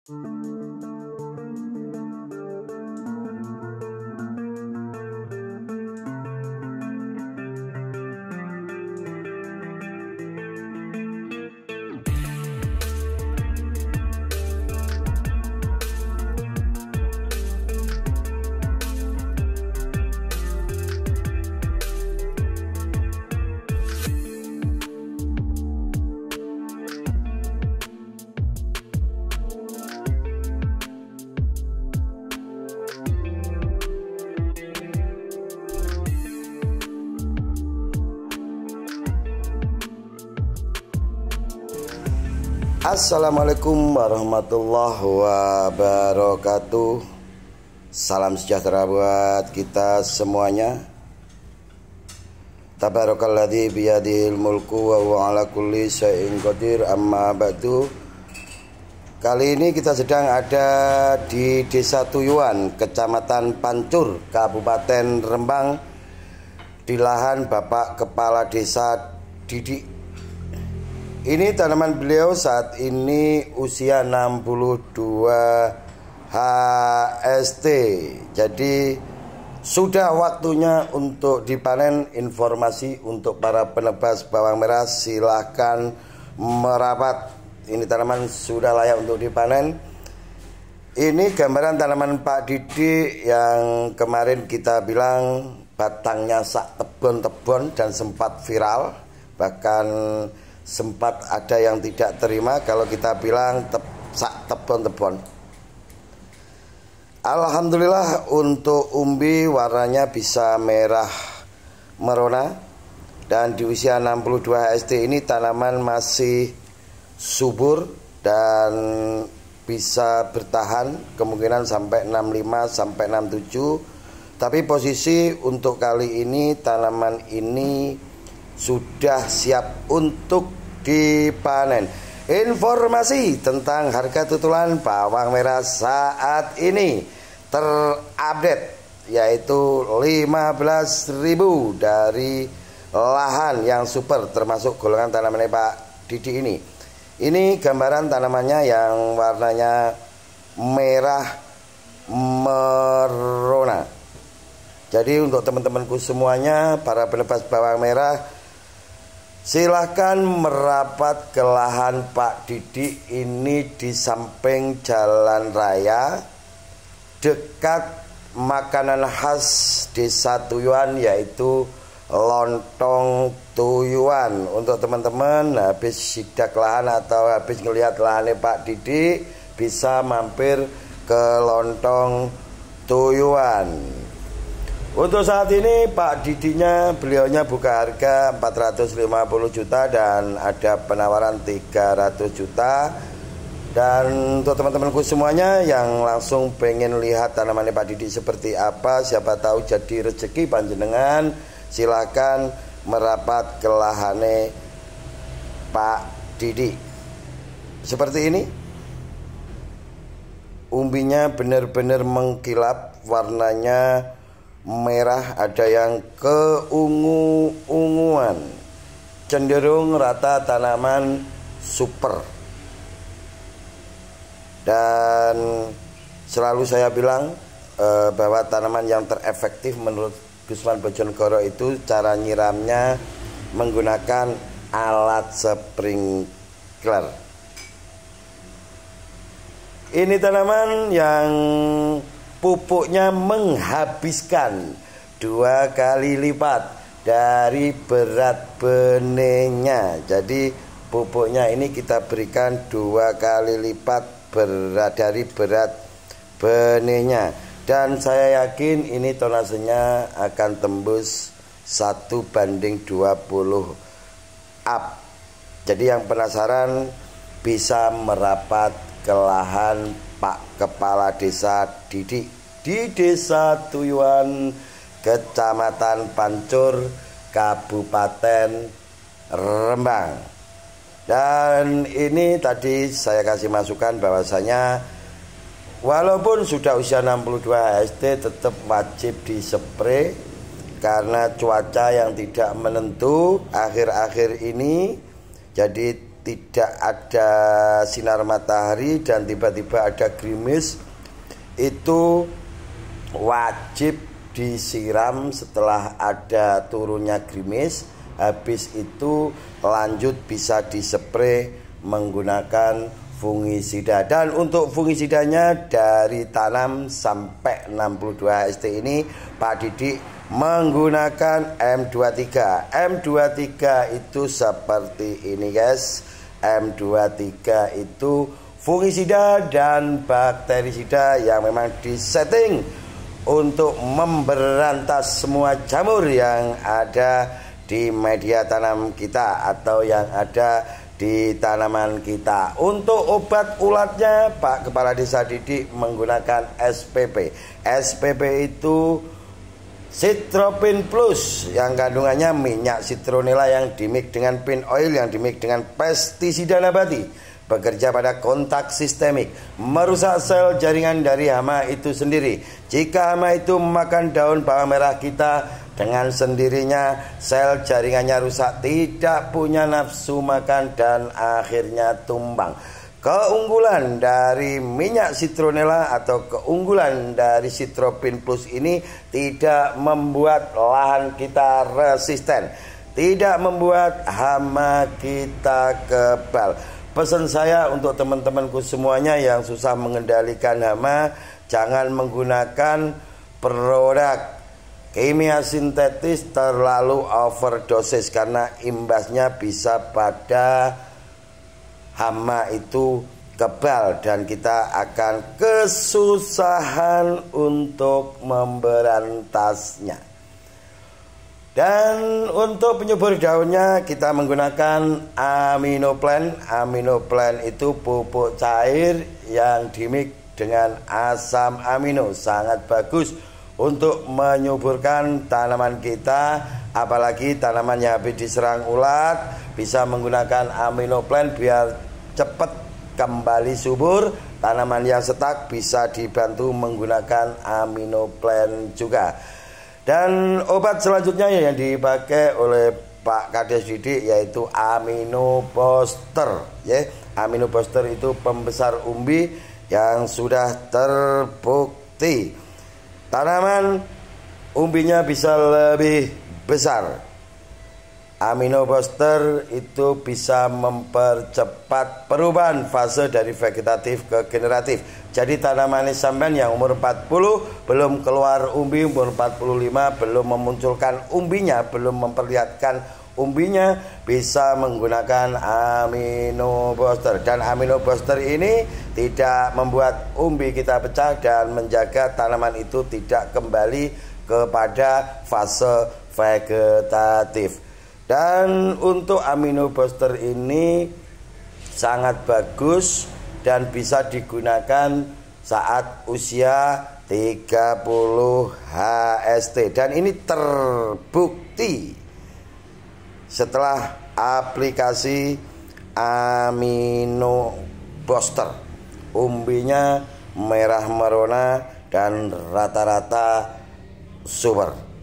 Assalamualaikum warahmatullahi wabarakatuh. Salam sejahtera buat kita semuanya. Tabarakalladzi biyadihil mulku wa huwa ala kulli syai'in qadir. Amma ba'du. Kali ini kita sedang ada di Desa Tuyuan, Kecamatan Pancur, Kabupaten Rembang, di lahan Bapak Kepala Desa Didik. Ini tanaman beliau saat ini usia 62 HST. Jadi sudah waktunya untuk dipanen. Informasi untuk para penebas bawang merah, silahkan merapat. Ini tanaman sudah layak untuk dipanen. Ini gambaran tanaman Pak Didi yang kemarin kita bilang batangnya sak tebon-tebon dan sempat viral. Bahkan sempat ada yang tidak terima kalau kita bilang sak tebon-tebon. Alhamdulillah untuk umbi warnanya bisa merah merona. Dan di usia 62 HST ini tanaman masih subur dan bisa bertahan kemungkinan sampai 65 sampai 67. Tapi posisi untuk kali ini tanaman ini sudah siap untuk dipanen. Informasi tentang harga tutulan bawang merah saat ini terupdate, yaitu 15.000 dari lahan yang super termasuk golongan tanaman Pak Didi ini. Ini gambaran tanamannya yang warnanya merah merona. Jadi untuk teman-temanku semuanya, para penebas bawang merah, silahkan merapat ke lahan Pak Didi. Ini di samping jalan raya, dekat makanan khas Desa Tuyuan, yaitu lontong tuyuan. Untuk teman-teman habis sidak lahan atau habis ngelihat lahannya Pak Didi, bisa mampir ke lontong tuyuan. Untuk saat ini Pak Didinya, beliaunya buka harga 450 juta dan ada penawaran 300 juta. Dan untuk teman-temanku semuanya yang langsung pengen lihat tanamannya Pak Didi seperti apa, siapa tahu jadi rezeki panjenengan, silakan merapat ke lahannya Pak Didi. Seperti ini, umbinya benar-benar mengkilap, warnanya merah, ada yang keungu-unguan, cenderung rata tanaman super. Dan selalu saya bilang bahwa tanaman yang terefektif menurut Gusman Bojonegoro itu cara nyiramnya menggunakan alat sprinkler. Ini tanaman yang pupuknya menghabiskan 2 kali lipat dari berat benihnya. Jadi pupuknya ini kita berikan 2 kali lipat dari berat benihnya. Dan saya yakin ini tonasenya akan tembus 1:20 up. Jadi yang penasaran bisa merapat ke lahan Pak Kepala Desa Didi di Desa Tuyuan, Kecamatan Pancur, Kabupaten Rembang. Dan ini tadi saya kasih masukan bahwasanya walaupun sudah usia 62 HST tetap wajib dispray karena cuaca yang tidak menentu akhir-akhir ini. Jadi tidak ada sinar matahari dan tiba-tiba ada gerimis, itu wajib disiram setelah ada turunnya gerimis. Habis itu lanjut bisa dispray menggunakan fungisida. Dan untuk fungisidanya dari tanam sampai 62 HST ini Pak Didik menggunakan M23. M23 itu seperti ini guys. M23 itu fungisida dan bakterisida yang memang disetting untuk memberantas semua jamur yang ada di media tanam kita atau yang ada di tanaman kita. Untuk obat ulatnya Pak Kepala Desa Didik menggunakan SPP. SPP itu Citropin Plus yang kandungannya minyak citronella yang dimix dengan pin oil yang dimix dengan pestisida nabati. Bekerja pada kontak sistemik, merusak sel jaringan dari hama itu sendiri. Jika hama itu memakan daun bawang merah kita, dengan sendirinya sel jaringannya rusak, tidak punya nafsu makan dan akhirnya tumbang. Keunggulan dari minyak citronella atau keunggulan dari Citropin Plus ini tidak membuat lahan kita resisten, tidak membuat hama kita kebal. Pesan saya untuk teman-temanku semuanya yang susah mengendalikan hama, jangan menggunakan produk kimia sintetis terlalu overdosis karena imbasnya bisa pada hama itu kebal dan kita akan kesusahan untuk memberantasnya. Dan untuk penyubur daunnya kita menggunakan Aminoplan. Aminoplan itu pupuk cair yang dimix dengan asam amino, sangat bagus untuk menyuburkan tanaman kita, apalagi tanamannya habis diserang ulat, bisa menggunakan Aminoplan biar cepat kembali subur. Tanaman yang setak bisa dibantu menggunakan Aminoplan juga. Dan obat selanjutnya yang dipakai oleh Pak Kades Didik yaitu Amino Booster, ya. Amino Booster itu pembesar umbi yang sudah terbukti tanaman umbinya bisa lebih besar. Amino Booster itu bisa mempercepat perubahan fase dari vegetatif ke generatif. Jadi tanaman sampean yang umur 40 belum keluar umbi, umur 45 belum memunculkan umbinya, belum memperlihatkan umbinya, bisa menggunakan Amino Booster. Dan Amino Booster ini tidak membuat umbi kita pecah dan menjaga tanaman itu tidak kembali kepada fase vegetatif. Dan untuk Amino Booster ini sangat bagus dan bisa digunakan saat usia 30 HST. Dan ini terbukti setelah aplikasi Amino Booster. Umbinya merah merona dan rata-rata super.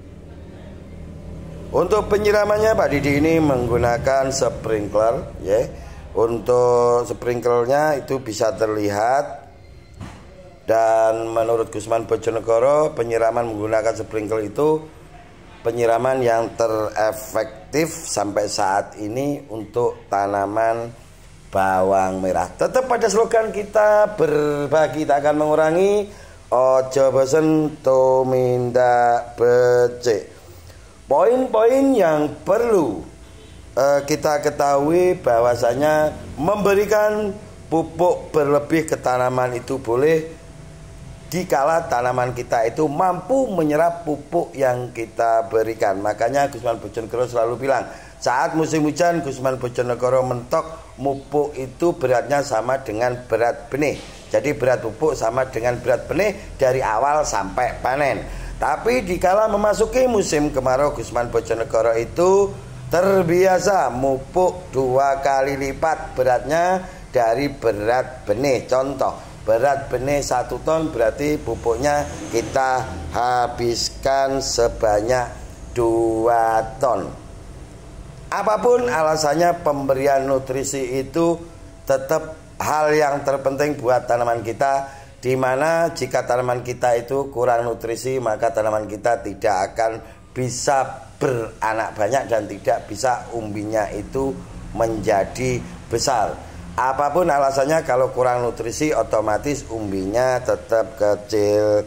Untuk penyiramannya Pak Didi ini menggunakan sprinkler, ya. Untuk sprinklernya itu bisa terlihat. Dan menurut Gusman Bojonegoro, penyiraman menggunakan sprinkler itu penyiraman yang terefektif sampai saat ini untuk tanaman bawang merah. Tetap pada slogan kita, berbagi tak akan mengurangi, ojo bosen tumindak becik. Poin-poin yang perlu kita ketahui bahwasanya memberikan pupuk berlebih ke tanaman itu boleh dikala tanaman kita itu mampu menyerap pupuk yang kita berikan. Makanya Gusman Bojonegoro selalu bilang, saat musim hujan Gusman Bojonegoro mentok pupuk itu beratnya sama dengan berat benih. Jadi berat pupuk sama dengan berat benih dari awal sampai panen. Tapi dikala memasuki musim kemarau, Gusman Bojonegoro itu terbiasa mupuk 2 kali lipat beratnya dari berat benih. Contoh, berat benih 1 ton berarti pupuknya kita habiskan sebanyak 2 ton. Apapun alasannya, pemberian nutrisi itu tetap hal yang terpenting buat tanaman kita, di mana jika tanaman kita itu kurang nutrisi, maka tanaman kita tidak akan bisa beranak banyak dan tidak bisa umbinya itu menjadi besar. Apapun alasannya, kalau kurang nutrisi otomatis umbinya tetap kecil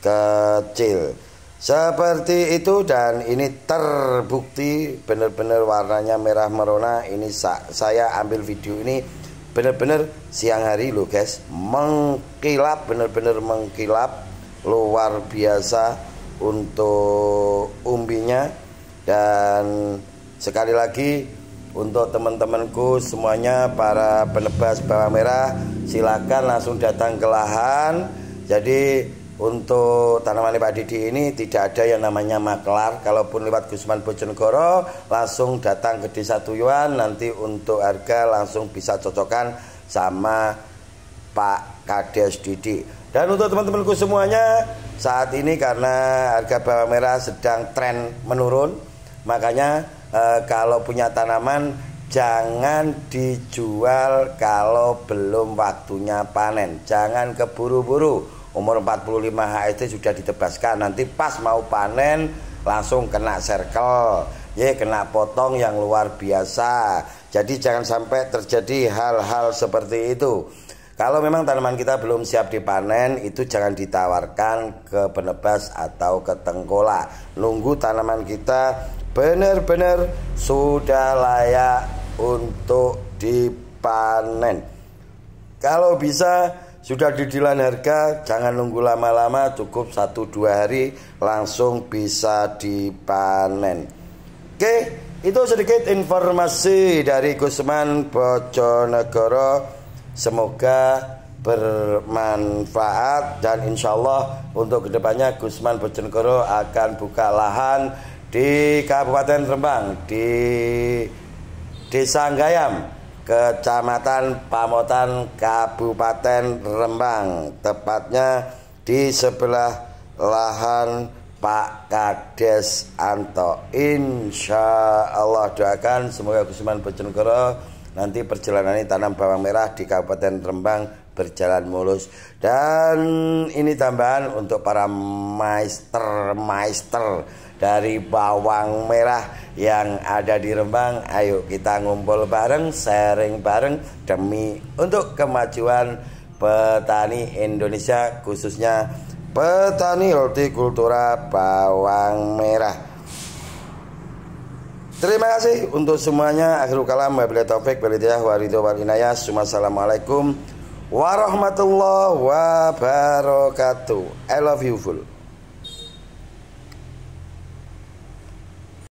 seperti itu. Dan ini terbukti benar-benar warnanya merah merona. Ini saya ambil video ini benar-benar siang hari loh guys, mengkilap, benar-benar mengkilap luar biasa untuk umbinya. Dan sekali lagi untuk teman-temanku semuanya, para penebas bawang merah, silakan langsung datang ke lahan. Jadi untuk tanaman Pak Didi ini tidak ada yang namanya maklar. Kalaupun lewat Gusman Bojonegoro, langsung datang ke Desa Tuyuan. Nanti untuk harga langsung bisa cocokan sama Pak Kades Didi. Dan untuk teman-temanku semuanya, saat ini karena harga bawang merah sedang tren menurun, makanya kalau punya tanaman jangan dijual kalau belum waktunya panen. Jangan keburu-buru. Umur 45 HST sudah ditebaskan, nanti pas mau panen langsung kena circle, ya kena potong yang luar biasa. Jadi jangan sampai terjadi hal-hal seperti itu. Kalau memang tanaman kita belum siap dipanen, itu jangan ditawarkan ke penebas atau ke tengkola. Nunggu tanaman kita benar-benar sudah layak untuk dipanen. Kalau bisa sudah didilan harga, jangan nunggu lama-lama, cukup 1-2 hari langsung bisa dipanen. Oke, itu sedikit informasi dari Gusman Bojonegoro. Semoga bermanfaat, dan insya Allah untuk kedepannya Gusman Bojonegoro akan buka lahan di Kabupaten Rembang, di Desa Gayam, Kecamatan Pamotan, Kabupaten Rembang, tepatnya di sebelah lahan Pak Kades Anto. Insya Allah doakan semoga Gusman Bojonegoro nanti perjalanan tanam bawang merah di Kabupaten Rembang berjalan mulus. Dan ini tambahan untuk para maester dari bawang merah yang ada di Rembang. Ayo kita ngumpul bareng, sharing bareng demi untuk kemajuan petani Indonesia, khususnya petani hortikultura bawang merah. Terima kasih untuk semuanya. Akhirul kalam, wabillahi taufik wal hidayah wa ridho wal inayah. Wassalamualaikum warahmatullahi wabarakatuh. I love you full.